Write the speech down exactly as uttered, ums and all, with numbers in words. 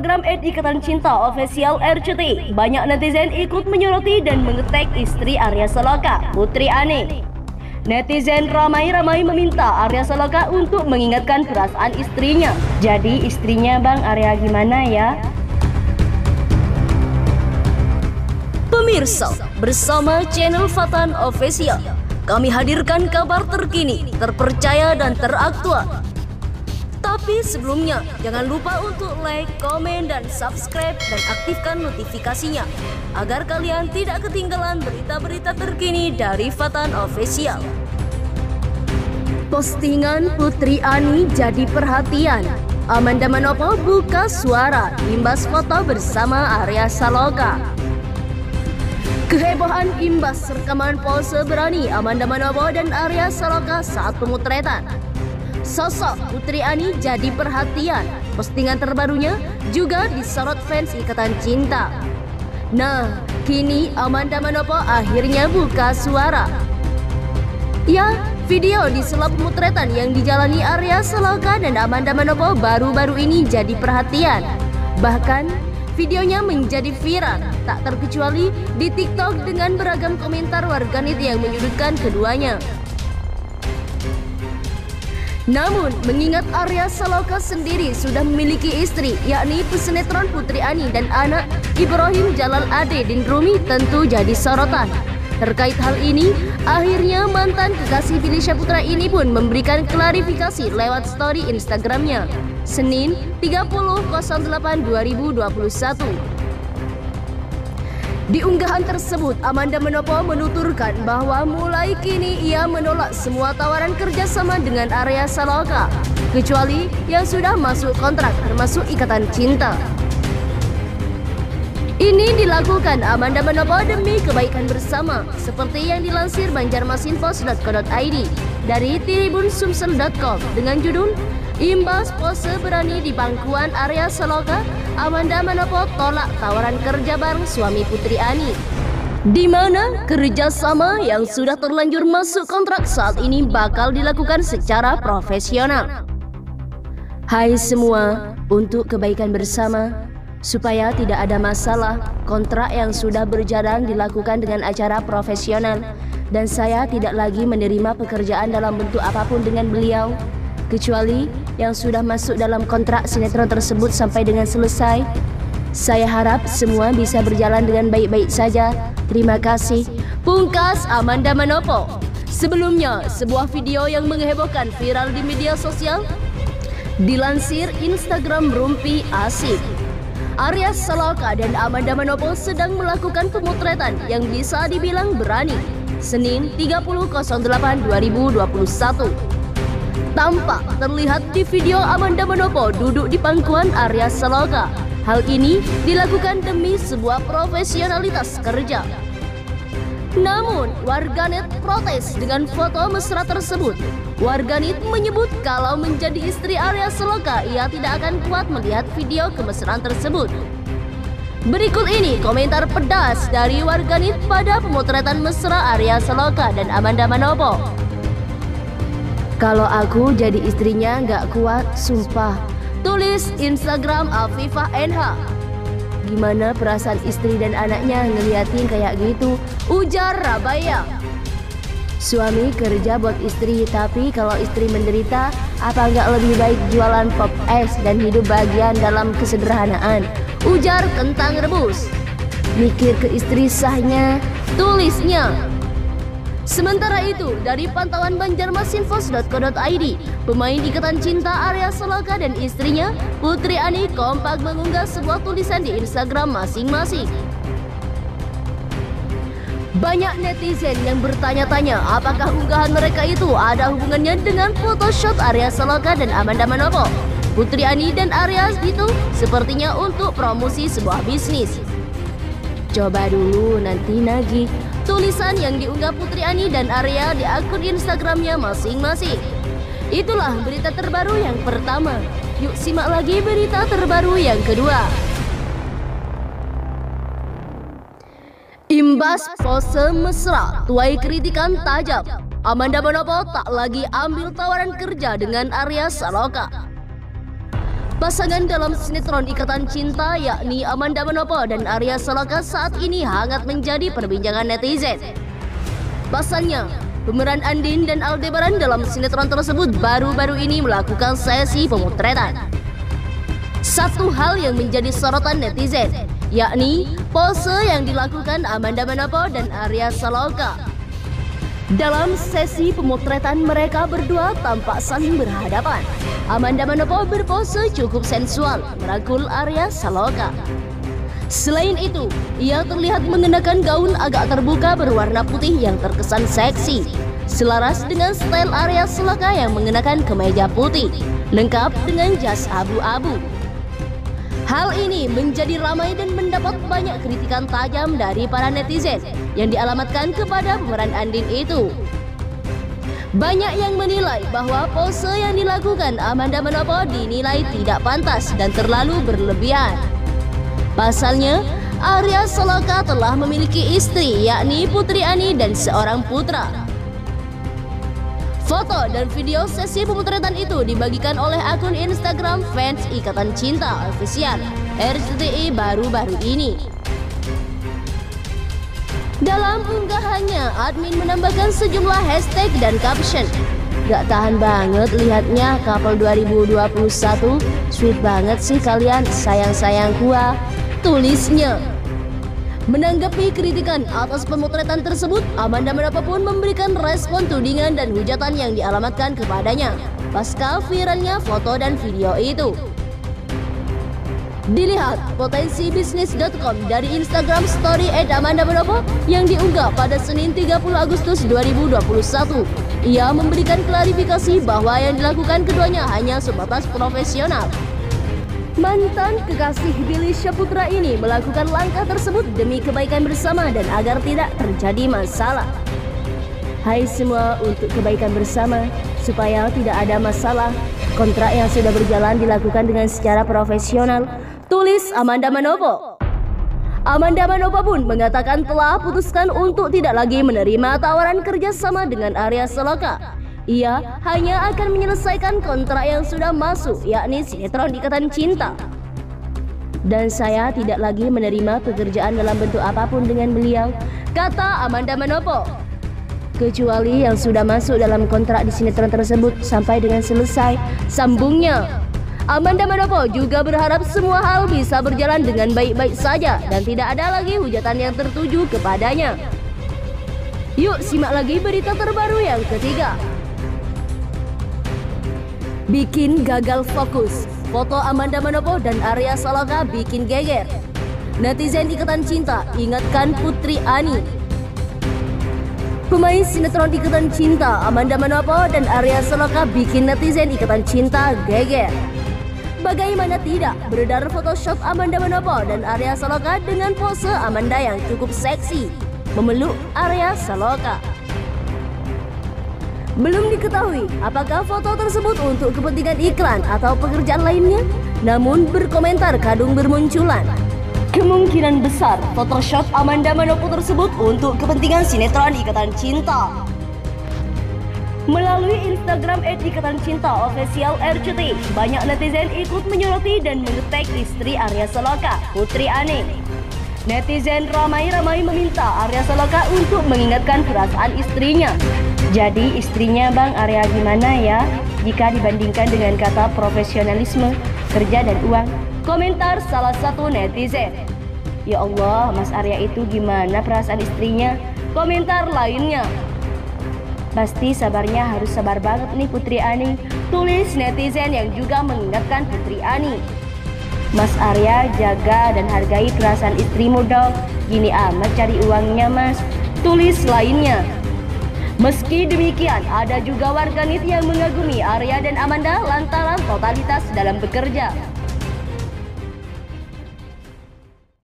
Instagram et ikatan cinta official R C T, banyak netizen ikut menyoroti dan mengetek istri Arya Saloka, Putri Ani. Netizen ramai-ramai meminta Arya Saloka untuk mengingatkan perasaan istrinya. Jadi istrinya Bang Arya gimana ya? Pemirsa, bersama channel Fatan Official, kami hadirkan kabar terkini, terpercaya dan teraktual. Tapi sebelumnya, jangan lupa untuk like, komen, dan subscribe dan aktifkan notifikasinya agar kalian tidak ketinggalan berita-berita terkini dari Fatan Official. Postingan Putri Ani jadi perhatian. Amanda Manopo buka suara imbas foto bersama Arya Saloka. Kehebohan imbas rekaman pose berani Amanda Manopo dan Arya Saloka saat pemotretan. Sosok Putri Ani jadi perhatian. Postingan terbarunya juga disorot fans ikatan cinta. Nah, kini Amanda Manopo akhirnya buka suara. Ya, video di sela pemotretan yang dijalani Arya Saloka dan Amanda Manopo baru-baru ini jadi perhatian. Bahkan videonya menjadi viral, tak terkecuali di TikTok dengan beragam komentar warganet yang menyudutkan keduanya. Namun, mengingat Arya Saloka sendiri sudah memiliki istri, yakni pesinetron Putri Ani dan anak Ibrahim Jalal Ade Din Rumi, tentu jadi sorotan. Terkait hal ini, akhirnya mantan kekasih Billy Syahputra ini pun memberikan klarifikasi lewat story Instagramnya, Senin tiga puluh nol delapan dua ribu dua puluh satu. Di unggahan tersebut, Amanda Manopo menuturkan bahwa mulai kini ia menolak semua tawaran kerjasama dengan Arya Saloka, kecuali yang sudah masuk kontrak termasuk ikatan cinta. Ini dilakukan Amanda Manopo demi kebaikan bersama, seperti yang dilansir banjarmasinfo dot co dot i d dari tribun sumsel dot com dengan judul Imbas pose berani di pangkuan Arya Saloka, Amanda Manopo tolak tawaran kerja bareng suami Putri Ani, di mana kerjasama yang sudah terlanjur masuk kontrak saat ini bakal dilakukan secara profesional. Hai semua, untuk kebaikan bersama, supaya tidak ada masalah, kontrak yang sudah berjalan dilakukan dengan acara profesional, dan saya tidak lagi menerima pekerjaan dalam bentuk apapun dengan beliau, kecuali yang sudah masuk dalam kontrak sinetron tersebut sampai dengan selesai. Saya harap semua bisa berjalan dengan baik-baik saja. Terima kasih. Pungkas Amanda Manopo. Sebelumnya, sebuah video yang menghebohkan viral di media sosial dilansir Instagram Rumpi Asik. Arya Saloka dan Amanda Manopo sedang melakukan pemotretan yang bisa dibilang berani, Senin tiga puluh nol delapan dua ribu dua puluh satu. Tampak terlihat di video Amanda Manopo duduk di pangkuan Arya Saloka. Hal ini dilakukan demi sebuah profesionalitas kerja. Namun, warganet protes dengan foto mesra tersebut. Warganet menyebut kalau menjadi istri Arya Saloka, ia tidak akan kuat melihat video kemesraan tersebut. Berikut ini komentar pedas dari warganet pada pemotretan mesra Arya Saloka dan Amanda Manopo. Kalau aku jadi istrinya nggak kuat, sumpah. Tulis Instagram Afifah N H. Gimana perasaan istri dan anaknya ngeliatin kayak gitu? Ujar Rabaya. Suami kerja buat istri, tapi kalau istri menderita, apa nggak lebih baik jualan pop es dan hidup bahagia dalam kesederhanaan? Ujar Kentang Rebus. Mikir ke istri sahnya, tulisnya. Sementara itu, dari pantauan banjarmasinfo dot co dot i d, pemain ikatan cinta Arya Saloka dan istrinya, Putri Ani, kompak mengunggah sebuah tulisan di Instagram masing-masing. Banyak netizen yang bertanya-tanya apakah unggahan mereka itu ada hubungannya dengan photoshoot Arya Saloka dan Amanda Manopo. Putri Ani dan Arya itu sepertinya untuk promosi sebuah bisnis. Coba dulu nanti nagih. Tulisan yang diunggah Putri Ani dan Arya di akun Instagramnya masing-masing. Itulah berita terbaru yang pertama. Yuk simak lagi berita terbaru yang kedua. Imbas pose mesra, tuai kritikan tajam. Amanda Manopo tak lagi ambil tawaran kerja dengan Arya Saloka. Pasangan dalam sinetron Ikatan Cinta yakni Amanda Manopo dan Arya Saloka saat ini hangat menjadi perbincangan netizen. Pasalnya, pemeran Andin dan Aldebaran dalam sinetron tersebut baru-baru ini melakukan sesi pemotretan. Satu hal yang menjadi sorotan netizen, yakni pose yang dilakukan Amanda Manopo dan Arya Saloka. Dalam sesi pemotretan mereka berdua tampak saling berhadapan. Amanda Manopo berpose cukup sensual merangkul Arya Saloka. Selain itu, ia terlihat mengenakan gaun agak terbuka berwarna putih yang terkesan seksi, selaras dengan style Arya Saloka yang mengenakan kemeja putih, lengkap dengan jas abu-abu. Hal ini menjadi ramai dan mendapat banyak kritikan tajam dari para netizen yang dialamatkan kepada pemeran Andin itu. Banyak yang menilai bahwa pose yang dilakukan Amanda Manopo dinilai tidak pantas dan terlalu berlebihan. Pasalnya, Arya Saloka telah memiliki istri yakni Putri Ani dan seorang putra. Foto dan video sesi pemotretan itu dibagikan oleh akun Instagram fans Ikatan Cinta Official R C T I baru-baru ini. Dalam unggahannya, admin menambahkan sejumlah hashtag dan caption. Gak tahan banget lihatnya couple dua ribu dua puluh satu, sweet banget sih kalian, sayang-sayang gua, tulisnya. Menanggapi kritikan atas pemotretan tersebut, Amanda Manopo pun memberikan respon tudingan dan hujatan yang dialamatkan kepadanya pasca viralnya foto dan video itu. Dilihat potensi bisnis dot com dari Instagram story at Amanda Manopo yang diunggah pada Senin tiga puluh Agustus dua ribu dua puluh satu. Ia memberikan klarifikasi bahwa yang dilakukan keduanya hanya sebatas profesional. Mantan kekasih Billy Syahputra ini melakukan langkah tersebut demi kebaikan bersama dan agar tidak terjadi masalah. Hai semua, untuk kebaikan bersama, supaya tidak ada masalah, kontrak yang sudah berjalan dilakukan dengan secara profesional, tulis Amanda Manopo. Amanda Manopo pun mengatakan telah putuskan untuk tidak lagi menerima tawaran kerjasama dengan Arya Saloka. Ia hanya akan menyelesaikan kontrak yang sudah masuk, yakni sinetron Ikatan Cinta. Dan saya tidak lagi menerima pekerjaan dalam bentuk apapun dengan beliau, kata Amanda Manopo. Kecuali yang sudah masuk dalam kontrak di sinetron tersebut sampai dengan selesai, sambungnya. Amanda Manopo juga berharap semua hal bisa berjalan dengan baik-baik saja dan tidak ada lagi hujatan yang tertuju kepadanya. Yuk simak lagi berita terbaru yang ketiga. Bikin gagal fokus, foto Amanda Manopo dan Arya Saloka bikin geger. Netizen Ikatan Cinta ingatkan Putri Ani. Pemain sinetron Ikatan Cinta Amanda Manopo dan Arya Saloka bikin netizen Ikatan Cinta geger. Bagaimana tidak, beredar Photoshop Amanda Manopo dan Arya Saloka dengan pose Amanda yang cukup seksi memeluk Arya Saloka. Belum diketahui apakah foto tersebut untuk kepentingan iklan atau pekerjaan lainnya, namun berkomentar kadung bermunculan. Kemungkinan besar Photoshop Amanda Manopo tersebut untuk kepentingan sinetron Ikatan Cinta. Melalui Instagram et Ikatan Cinta Official R C T I, banyak netizen ikut menyoroti dan mengetag istri Arya Saloka, Putri Ani. Netizen ramai-ramai meminta Arya Saloka untuk mengingatkan perasaan istrinya. Jadi istrinya Bang Arya gimana ya jika dibandingkan dengan kata profesionalisme, kerja dan uang? Komentar salah satu netizen. Ya Allah, Mas Arya itu gimana perasaan istrinya? Komentar lainnya. Pasti sabarnya harus sabar banget nih Putri Ani, tulis netizen yang juga mengingatkan Putri Ani. Mas Arya jaga dan hargai perasaan istrimu dong, gini amat cari uangnya mas, tulis lainnya. Meski demikian, ada juga warganet yang mengagumi Arya dan Amanda lantaran totalitas dalam bekerja.